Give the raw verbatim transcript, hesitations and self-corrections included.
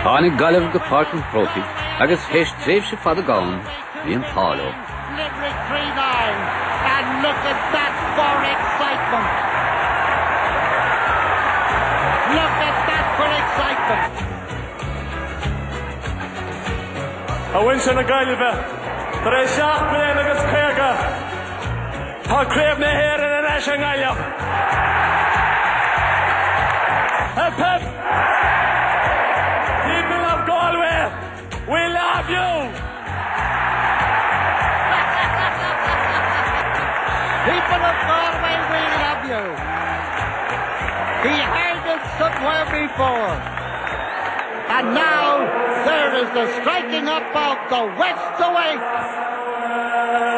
Tháinig gaibh go parking trophy, agus heis tréimh se fada gán, bhí an Pálo. Limerick three nine, and look at that for excitement. Look at that for excitement. A win sin a gailbhe, tar é seach bliain agus céaga. Tá craobh na héireann in eis an gailbh. Hip hip! People of Galway, we love you! People of Galway, we love you. He held it somewhere before. And now there is the striking up of the West away.